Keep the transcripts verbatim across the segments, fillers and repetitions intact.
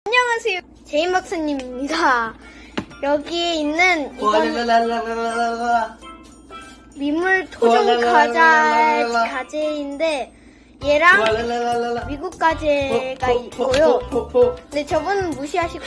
안녕하세요, 제인 박사님입니다. 여기에 있는 이건 민물 토종 가재, 가재인데 얘랑 미국 가재가 있고요. 네, 저분은 무시하시고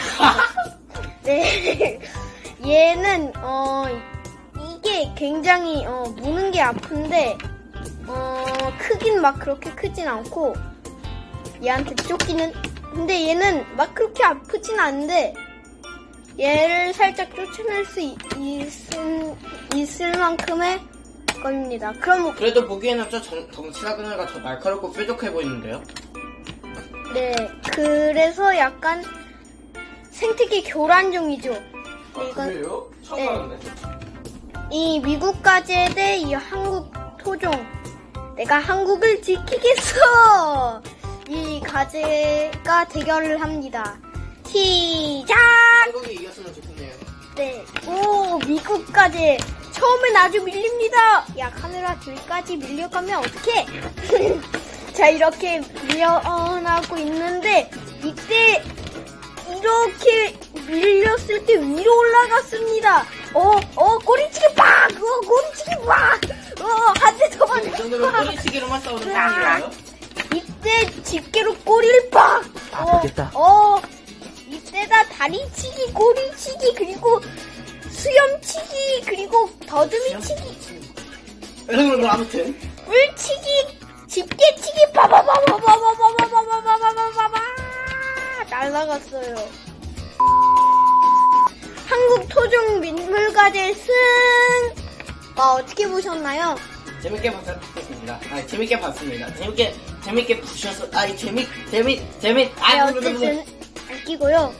네, 얘는 어 이게 굉장히 어 무는 게 아픈데 어 크긴 막 그렇게 크진 않고 얘한테 쫓기는. 근데 얘는 막 그렇게 아프진 않은데 얘를 살짝 쫓아낼 수 있, 있을, 있을 만큼의 겁니다. 그럼 그래도 보기에는 저 정, 덩치가 그늘가 더 날카롭고 뾰족해 보이는데요? 네, 그래서 약간 생태계 교란종이죠. 아, 네, 이건 그래요? 처음 네. 알았네. 이 미국 가재 대 이 한국 토종. 내가 한국을 지키겠어. 이 가재가 대결을 합니다. 시작! 한국이 이겼으면 좋겠네요. 네. 오, 미국 가재. 처음엔 아주 밀립니다. 야, 카메라 뒤까지 밀려가면 어떡해? 자, 이렇게 밀려나고 있는데 이때 이렇게 밀렸을 때 위로 올라갔습니다. 어, 어, 꼬리치기 빡! 어, 꼬리치기 빡! 어, 한 대 더 맞았어. 이 정도로 꼬리치기로만 싸우는 상황인가요? 이때 집게로 꼬리를 빡! 아프겠다. 어, 어, 이때다 다리치기, 꼬리치기, 그리고 수염치기, 그리고 더듬이치기, 뭐 아무튼 뿔치기, 집게치기, 빠바바바바바바바바바바바바바바바 날라갔어요. 한국 토종 민물가재 승! 아, 어떻게 보셨나요? 재밌게 봤습니다. 아, 재밌게 봤습니다. 재밌게 재밌게 보셔서 아, 재밌 재밌 재밌 네, 아, 어쨌든 안 끼고요.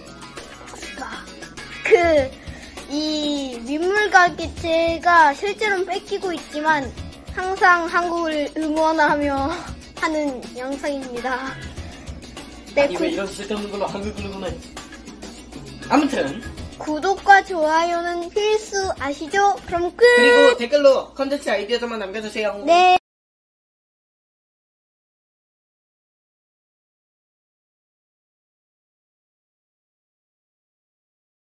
그 이 민물가재가 실제로는 뺏기고 있지만 항상 한국을 응원하며 하는 영상입니다. 네, 아니, 구, 왜 이런 쓸데없는 걸로 한국을 응원해? 아무튼 구독과 좋아요는 필수 아시죠? 그럼 끝! 그리고 댓글로 컨텐츠 아이디어들만 남겨주세요. 네.